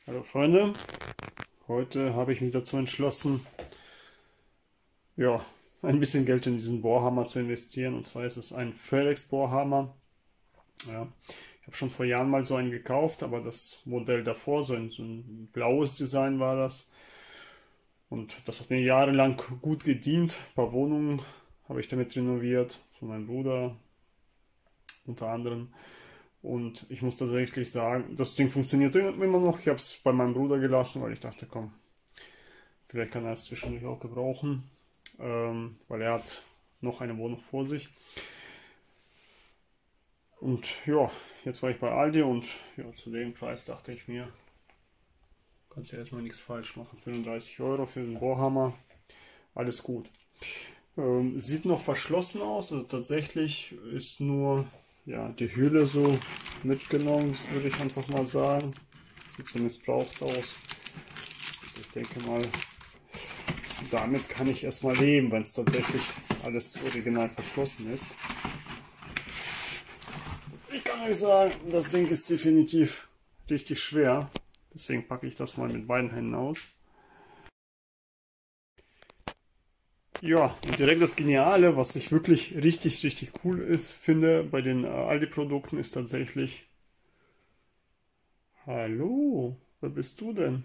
Hallo Freunde, heute habe ich mich dazu entschlossen, ja, ein bisschen Geld in diesen Bohrhammer zu investieren. Und zwar ist es ein Felix Bohrhammer. Ja, ich habe schon vor Jahren mal so einen gekauft, aber das Modell davor, so ein blaues Design war das. Und das hat mir jahrelang gut gedient. Ein paar Wohnungen habe ich damit renoviert, von meinem Bruder unter anderem. Und ich muss tatsächlich sagen, das Ding funktioniert immer noch. Ich habe es bei meinem Bruder gelassen, weil ich dachte, komm, vielleicht kann er es zwischendurch auch gebrauchen, weil er hat noch eine Wohnung vor sich. Und ja, jetzt war ich bei Aldi und ja, zu dem Preis dachte ich mir, kannst ja erstmal nichts falsch machen. 35 Euro für den Bohrhammer, alles gut. Sieht noch verschlossen aus, also tatsächlich ist nur ja, die Hülle so mitgenommen, würde ich einfach mal sagen. Sieht so missbraucht aus. Ich denke mal, damit kann ich erstmal leben, wenn es tatsächlich alles original verschlossen ist. Ich kann euch sagen, das Ding ist definitiv richtig schwer. Deswegen packe ich das mal mit beiden Händen aus. Ja, und direkt das Geniale, was ich wirklich richtig cool ist, finde bei den Aldi-Produkten, ist tatsächlich... Hallo, wer bist du denn?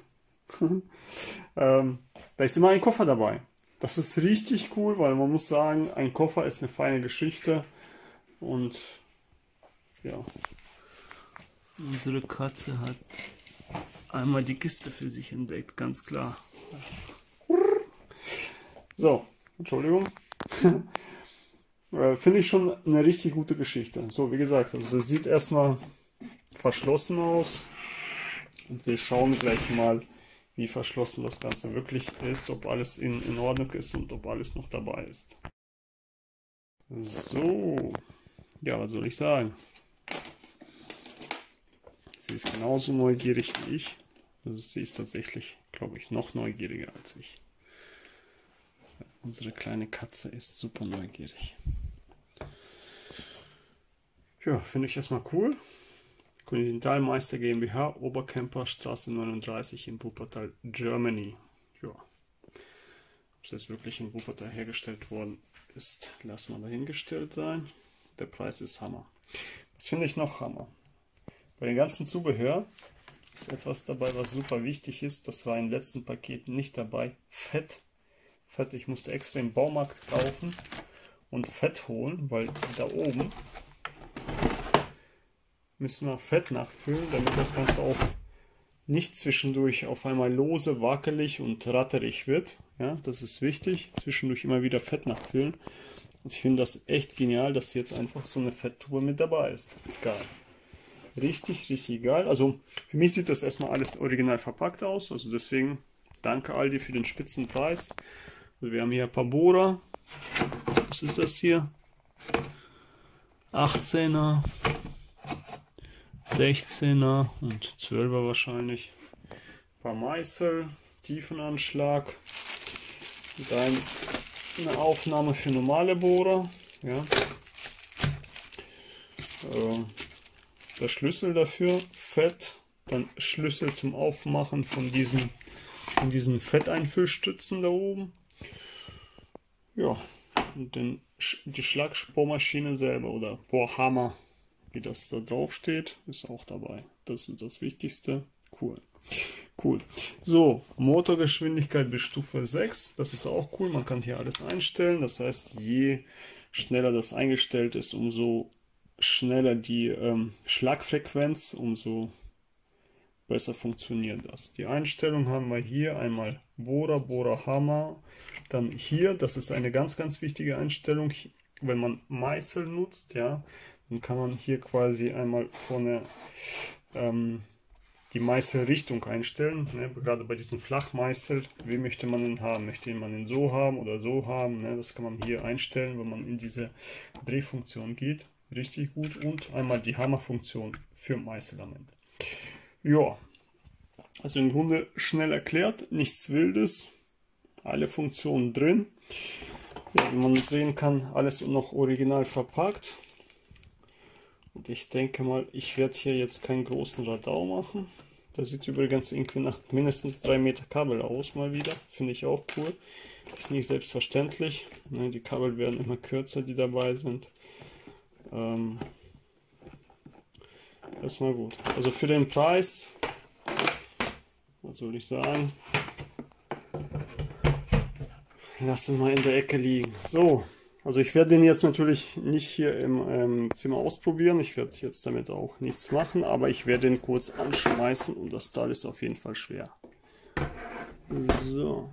Da ist immer ein Koffer dabei. Das ist richtig cool, weil man muss sagen, ein Koffer ist eine feine Geschichte. Und ja, unsere Katze hat einmal die Kiste für sich entdeckt, ganz klar. So, Entschuldigung. Finde ich schon eine richtig gute Geschichte. So, wie gesagt, also das sieht erstmal verschlossen aus. Und wir schauen gleich mal, wie verschlossen das Ganze wirklich ist, ob alles in Ordnung ist und ob alles noch dabei ist. So, ja, was soll ich sagen? Sie ist genauso neugierig wie ich. Also sie ist tatsächlich, glaube ich, noch neugieriger als ich. Unsere kleine Katze ist super neugierig. Ja, finde ich erstmal cool. Kontinentalmeister GmbH, Oberkemperstraße 39 in Wuppertal, Germany. Ja, ob es jetzt wirklich in Wuppertal hergestellt worden ist, lassen wir dahingestellt sein. Der Preis ist Hammer. Was finde ich noch Hammer? Bei den ganzen Zubehör ist etwas dabei, was super wichtig ist. Das war im letzten Paket nicht dabei. Fett. Fett. Ich musste extra im Baumarkt kaufen und Fett holen, weil da oben müssen wir Fett nachfüllen, damit das Ganze auch nicht zwischendurch auf einmal lose, wackelig und ratterig wird. Ja, das ist wichtig. Zwischendurch immer wieder Fett nachfüllen. Und ich finde das echt genial, dass jetzt einfach so eine Fetttube mit dabei ist. Geil. Richtig geil. Also für mich sieht das erstmal alles original verpackt aus. Also deswegen danke Aldi für den Spitzenpreis. Also wir haben hier ein paar Bohrer. Was ist das hier? 18er. 16er und 12er wahrscheinlich. Ein paar Meißel, Tiefenanschlag. Dann eine Aufnahme für normale Bohrer. Ja. Der Schlüssel dafür, Fett. Dann Schlüssel zum Aufmachen von diesen Fetteinfüllstützen da oben. Ja, und die Schlagbohrmaschine selber oder Bohrhammer, wie das da drauf steht, ist auch dabei. Das ist das Wichtigste. Cool. So, Motorgeschwindigkeit bis Stufe 6. Das ist auch cool. Man kann hier alles einstellen. Das heißt, je schneller das eingestellt ist, umso schneller die Schlagfrequenz, umso besser funktioniert das. Die Einstellung haben wir hier einmal Bohrerhammer. Dann hier, das ist eine ganz wichtige Einstellung. Wenn man Meißel nutzt, ja, dann kann man hier quasi einmal vorne die Meißelrichtung einstellen. Ne? Gerade bei diesen Flachmeißel, wie möchte man ihn haben? Möchte man ihn so haben oder so haben? Ne? Das kann man hier einstellen, wenn man in diese Drehfunktion geht. Richtig gut. Und einmal die Hammerfunktion für Meißelament. Ja, also im Grunde schnell erklärt, nichts Wildes. Alle Funktionen drin. Ja, wie man sehen kann, alles noch original verpackt. Und ich denke mal, ich werde hier jetzt keinen großen Radau machen. Das sieht übrigens irgendwie nach mindestens 3 Meter Kabel aus, mal wieder. Finde ich auch cool. Ist nicht selbstverständlich. Ne, die Kabel werden immer kürzer, die dabei sind. Das ist mal gut. Also für den Preis, was soll ich sagen, lass ihn mal in der Ecke liegen. So, also ich werde den jetzt natürlich nicht hier im Zimmer ausprobieren. Ich werde jetzt damit auch nichts machen, aber ich werde ihn kurz anschmeißen und das Teil ist auf jeden Fall schwer. So.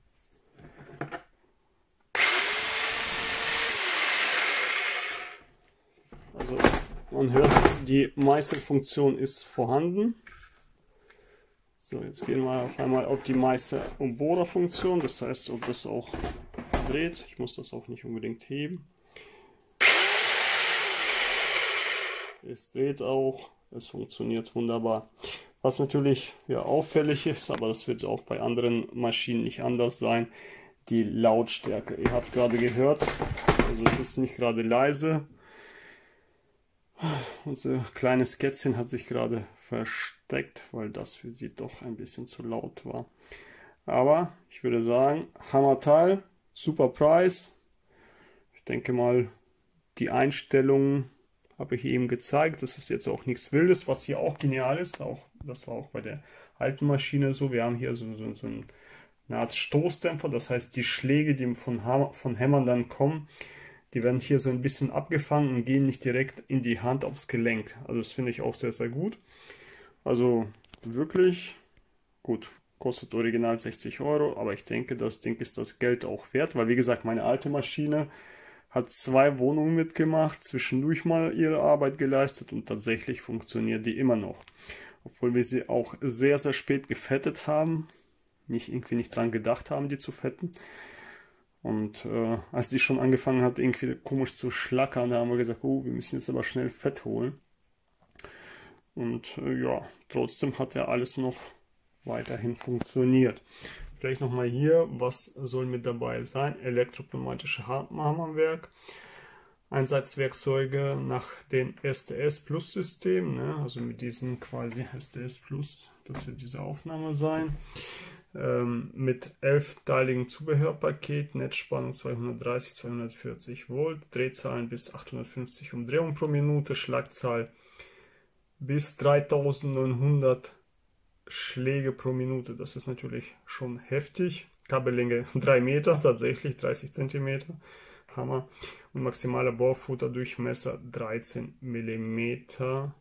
Also man hört, die Meißelfunktion ist vorhanden. So, jetzt gehen wir auf einmal auf die Meißel- und Bohrerfunktion. Das heißt, ob das auch dreht. Ich muss das auch nicht unbedingt heben. Es dreht auch. Es funktioniert wunderbar. Was natürlich ja auffällig ist, aber das wird auch bei anderen Maschinen nicht anders sein, die Lautstärke. Ihr habt gerade gehört, also es ist nicht gerade leise. Unser kleines Kätzchen hat sich gerade versteckt, weil das für sie doch ein bisschen zu laut war. Aber ich würde sagen, Hammerteil, super Preis. Ich denke mal, die Einstellungen habe ich eben gezeigt. Das ist jetzt auch nichts Wildes, was hier auch genial ist. Auch, das war auch bei der alten Maschine so. Wir haben hier so eine Art Stoßdämpfer. Das heißt, die Schläge, die von Hämmern dann kommen, die werden hier so ein bisschen abgefangen und gehen nicht direkt in die Hand aufs Gelenk. Also das finde ich auch sehr, sehr gut. Also wirklich gut. Kostet original 60 Euro, aber ich denke, das Ding ist das Geld auch wert, weil wie gesagt, meine alte Maschine hat 2 Wohnungen mitgemacht, zwischendurch mal ihre Arbeit geleistet und tatsächlich funktioniert die immer noch. Obwohl wir sie auch sehr, sehr spät gefettet haben, irgendwie nicht dran gedacht haben, die zu fetten. Und als die schon angefangen hat, irgendwie komisch zu schlackern, da haben wir gesagt, oh, wir müssen jetzt aber schnell Fett holen. Und ja, trotzdem hat ja alles noch weiterhin funktioniert. Vielleicht nochmal hier, was soll mit dabei sein? Elektropneumatische Hammerwerk, Einsatzwerkzeuge nach dem STS Plus System, ne? Also mit diesem quasi STS Plus, das wird diese Aufnahme sein. Mit 11-teiligen Zubehörpaket, Netzspannung 230, 240 Volt, Drehzahlen bis 850 Umdrehungen pro Minute, Schlagzahl bis 3900 Schläge pro Minute. Das ist natürlich schon heftig. Kabellänge 3 Meter, tatsächlich 30 cm. Hammer. Und maximaler Bohrfutterdurchmesser 13 mm.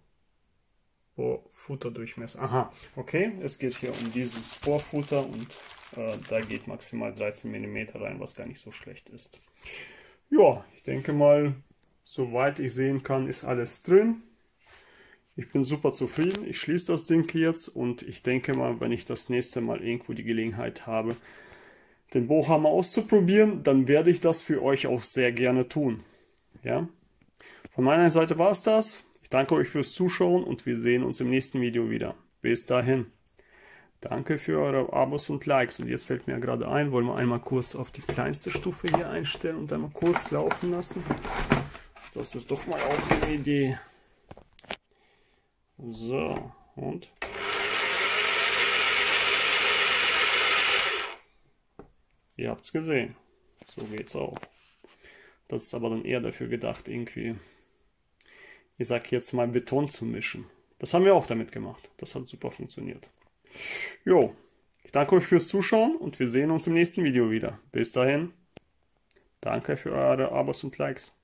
Bohrfutterdurchmesser. Aha, okay. Es geht hier um dieses Bohrfutter und da geht maximal 13 mm rein, was gar nicht so schlecht ist. Ja, ich denke mal, soweit ich sehen kann, ist alles drin. Ich bin super zufrieden. Ich schließe das Ding jetzt und ich denke mal, wenn ich das nächste Mal irgendwo die Gelegenheit habe, den Bohrhammer auszuprobieren, dann werde ich das für euch auch sehr gerne tun. Ja? Von meiner Seite war es das. Ich danke euch fürs Zuschauen und wir sehen uns im nächsten Video wieder. Bis dahin. Danke für eure Abos und Likes. Und jetzt fällt mir gerade ein, wollen wir einmal kurz auf die kleinste Stufe hier einstellen und einmal kurz laufen lassen. Das ist doch mal auch eine Idee. So, und? Ihr habt es gesehen. So geht's auch. Das ist aber dann eher dafür gedacht, irgendwie, ich sag jetzt mal, Beton zu mischen. Das haben wir auch damit gemacht. Das hat super funktioniert. Jo, ich danke euch fürs Zuschauen und wir sehen uns im nächsten Video wieder. Bis dahin, danke für eure Abos und Likes.